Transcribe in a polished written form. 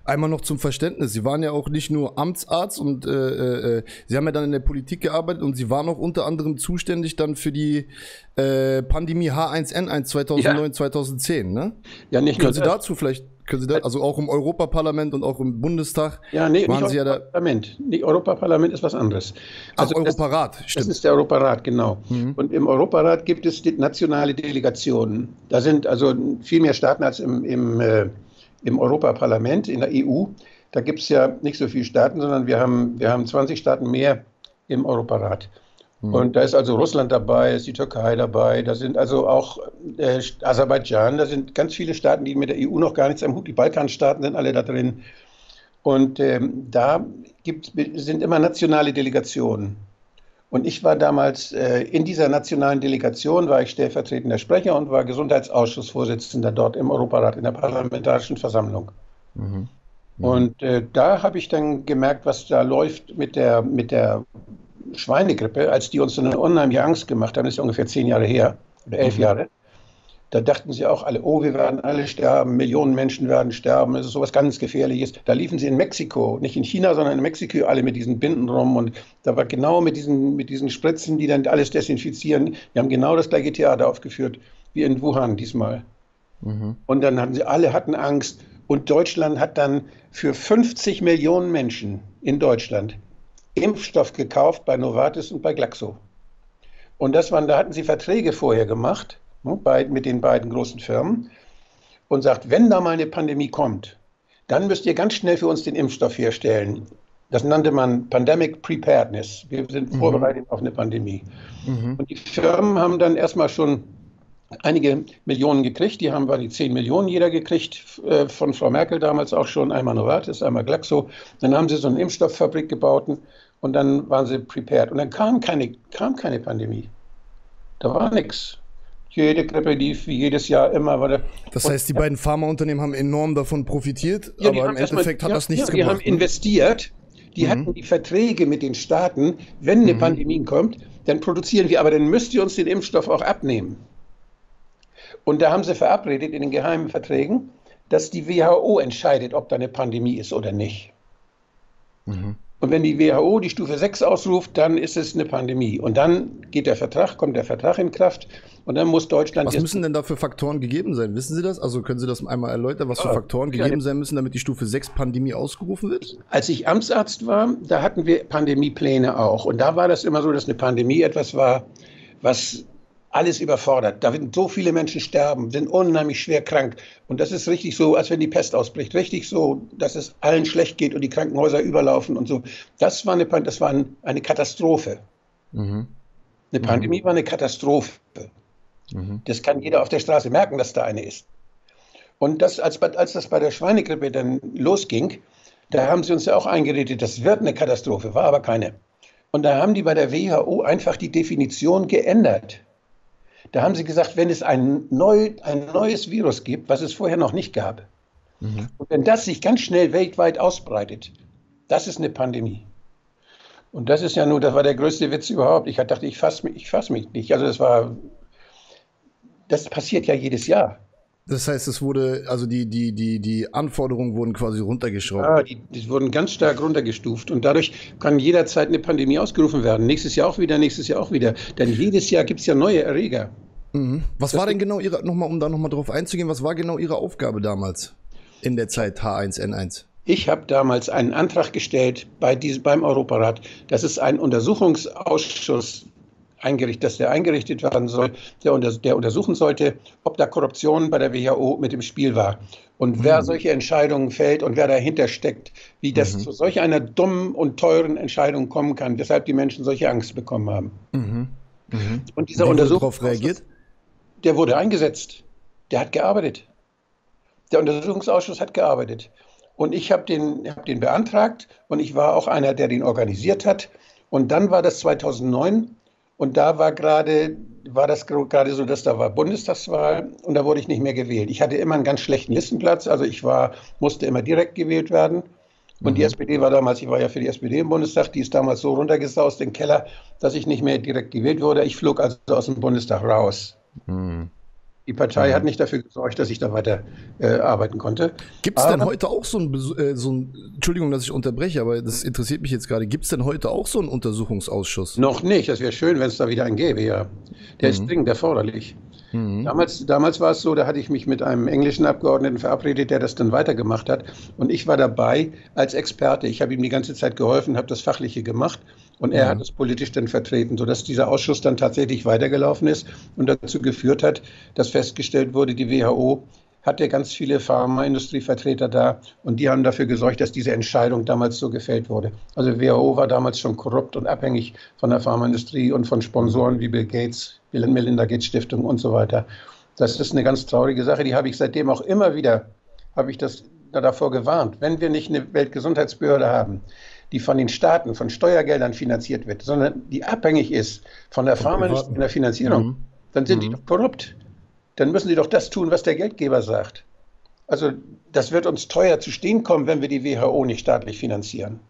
Einmal noch zum Verständnis, Sie waren ja auch nicht nur Amtsarzt und Sie haben ja dann in der Politik gearbeitet und Sie waren auch unter anderem zuständig dann für die Pandemie H1N1 2009, 2010, ne? Ja, nicht Können nur Sie das. dazu vielleicht, also auch im Europaparlament und auch im Bundestag, Ja, nee, nicht waren Sie ja da, Europaparlament. Nicht Europaparlament ist was anderes. ach, Also Europarat, das stimmt. ist der Europarat, genau. Mhm. Und im Europarat gibt es nationale Delegationen. Da sind also viel mehr Staaten als im Europaparlament, in der EU. Da gibt es ja nicht so viele Staaten, sondern wir haben 20 Staaten mehr im Europarat. Mhm. Und da ist also Russland dabei, ist die Türkei dabei, da sind also auch Aserbaidschan, da sind ganz viele Staaten, die mit der EU noch gar nichts am Hut, die Balkanstaaten sind alle da drin. Und da sind immer nationale Delegationen. Und ich war damals in dieser nationalen Delegation, war ich stellvertretender Sprecher und war Gesundheitsausschussvorsitzender dort im Europarat, in der Parlamentarischen Versammlung. Mhm. Mhm. Und da habe ich dann gemerkt, was da läuft mit der Schweinegrippe, als die uns so eine unheimliche Angst gemacht haben, das ist ja ungefähr 10 Jahre her oder 11 Mhm. Jahre. Da dachten sie auch alle, oh, wir werden alle sterben, Millionen Menschen werden sterben, es ist sowas ganz Gefährliches. Da liefen sie in Mexiko, nicht in China, sondern in Mexiko, alle mit diesen Binden rum. Und da war genau mit diesen Spritzen, die dann alles desinfizieren. Wir haben genau das gleiche Theater aufgeführt wie in Wuhan diesmal. Mhm. Und dann hatten Angst. Und Deutschland hat dann für 50 Millionen Menschen in Deutschland Impfstoff gekauft bei Novartis und bei Glaxo. Und da hatten sie Verträge vorher gemacht, ne, mit den beiden großen Firmen und sagt, wenn da mal eine Pandemie kommt, dann müsst ihr ganz schnell für uns den Impfstoff herstellen. Das nannte man Pandemic Preparedness. Wir sind Mhm. vorbereitet auf eine Pandemie. Mhm. Und die Firmen haben dann erstmal schon einige Millionen gekriegt. Waren die 10 Millionen jeder gekriegt, von Frau Merkel damals auch schon, einmal Novartis, einmal Glaxo. Dann haben sie so eine Impfstofffabrik gebaut und dann waren sie prepared. Und dann kam keine Pandemie. Da war nichts. Jede Grippe lief wie jedes Jahr immer. Das Und heißt, die beiden Pharmaunternehmen haben enorm davon profitiert, ja, aber im Endeffekt hat das nichts die haben gebracht. Ne? investiert. Die Mhm. hatten die Verträge mit den Staaten. Wenn eine Mhm. Pandemie kommt, dann produzieren wir, aber dann müsst ihr uns den Impfstoff auch abnehmen. Und da haben sie verabredet in den geheimen Verträgen, dass die WHO entscheidet, ob da eine Pandemie ist oder nicht. Mhm. Und wenn die WHO die Stufe 6 ausruft, dann ist es eine Pandemie. Und dann kommt der Vertrag in Kraft und dann muss Deutschland Was jetzt. müssen denn da für Faktoren gegeben sein? Wissen Sie das? Also können Sie das einmal erläutern, was für Faktoren gegeben sein müssen, damit die Stufe 6 Pandemie ausgerufen wird? Als ich Amtsarzt war, da hatten wir Pandemiepläne auch. Und da war das immer so, dass eine Pandemie etwas war, was alles überfordert. Da werden so viele Menschen sterben, sind unheimlich schwer krank. Und das ist richtig so, als wenn die Pest ausbricht. Richtig so, dass es allen schlecht geht und die Krankenhäuser überlaufen und so. Das war eine Katastrophe. Mhm. Eine Mhm. Pandemie war eine Katastrophe. Mhm. Das kann jeder auf der Straße merken, dass da eine ist. Und als das bei der Schweinegrippe dann losging, da haben sie uns ja auch eingeredet, das wird eine Katastrophe, war aber keine. Und da haben die bei der WHO einfach die Definition geändert. Da haben sie gesagt, wenn es ein neues Virus gibt, was es vorher noch nicht gab, Mhm. und wenn das sich ganz schnell weltweit ausbreitet, das ist eine Pandemie. Und das war der größte Witz überhaupt. Ich dachte, ich fasse mich nicht. Also das passiert ja jedes Jahr. Das heißt, es wurde, also die Anforderungen wurden quasi runtergeschraubt. Ja, die wurden ganz stark runtergestuft und dadurch kann jederzeit eine Pandemie ausgerufen werden. Nächstes Jahr auch wieder, nächstes Jahr auch wieder. Denn jedes Jahr gibt es ja neue Erreger. Mhm. Was war denn genau um da nochmal drauf einzugehen, was war genau Ihre Aufgabe damals in der Zeit H1N1? Ich habe damals einen Antrag gestellt beim Europarat, dass es einen Untersuchungsausschuss eingerichtet werden soll, der untersuchen sollte, ob da Korruption bei der WHO mit im Spiel war. Und wer solche Entscheidungen fällt und wer dahinter steckt, wie das zu solch einer dummen und teuren Entscheidung kommen kann, weshalb die Menschen solche Angst bekommen haben. Mhm. Mhm. Und dieser Wie wurde darauf Untersuchungsausschuss, reagiert? der wurde eingesetzt. Der hat gearbeitet. Der Untersuchungsausschuss hat gearbeitet. Und ich habe den beantragt und ich war auch einer, der den organisiert hat. Und dann war das 2009 und da war das gerade so, dass da war Bundestagswahl und da wurde ich nicht mehr gewählt. Ich hatte immer einen ganz schlechten Listenplatz, also musste immer direkt gewählt werden. Und die SPD war damals, ich war ja für die SPD im Bundestag, die ist damals so runtergesaust in den Keller, dass ich nicht mehr direkt gewählt wurde. Ich flog also aus dem Bundestag raus. Mhm. Die Partei hat nicht dafür gesorgt, dass ich da weiter arbeiten konnte. Gibt es denn heute auch so ein, Entschuldigung, dass ich unterbreche, aber das interessiert mich jetzt gerade, gibt es denn heute auch so einen Untersuchungsausschuss? Noch nicht, das wäre schön, wenn es da wieder einen gäbe, ja. Der ist dringend erforderlich. Damals war es so, da hatte ich mich mit einem englischen Abgeordneten verabredet, der das dann weitergemacht hat. Und ich war dabei als Experte. Ich habe ihm die ganze Zeit geholfen, habe das Fachliche gemacht. Und er hat es politisch dann vertreten, sodass dieser Ausschuss dann tatsächlich weitergelaufen ist und dazu geführt hat, dass festgestellt wurde, die WHO hatte ganz viele Pharmaindustrievertreter da und die haben dafür gesorgt, dass diese Entscheidung damals so gefällt wurde. Also WHO war damals schon korrupt und abhängig von der Pharmaindustrie und von Sponsoren wie Bill Gates, Melinda Gates Stiftung und so weiter. Das ist eine ganz traurige Sache, die habe ich seitdem auch immer wieder, habe ich das davor gewarnt. Wenn wir nicht eine Weltgesundheitsbehörde haben, die von den Staaten, von Steuergeldern finanziert wird, sondern die abhängig ist von der Pharmaindustrie in der Finanzierung, dann sind die doch korrupt. Dann müssen sie doch das tun, was der Geldgeber sagt. Also das wird uns teuer zu stehen kommen, wenn wir die WHO nicht staatlich finanzieren.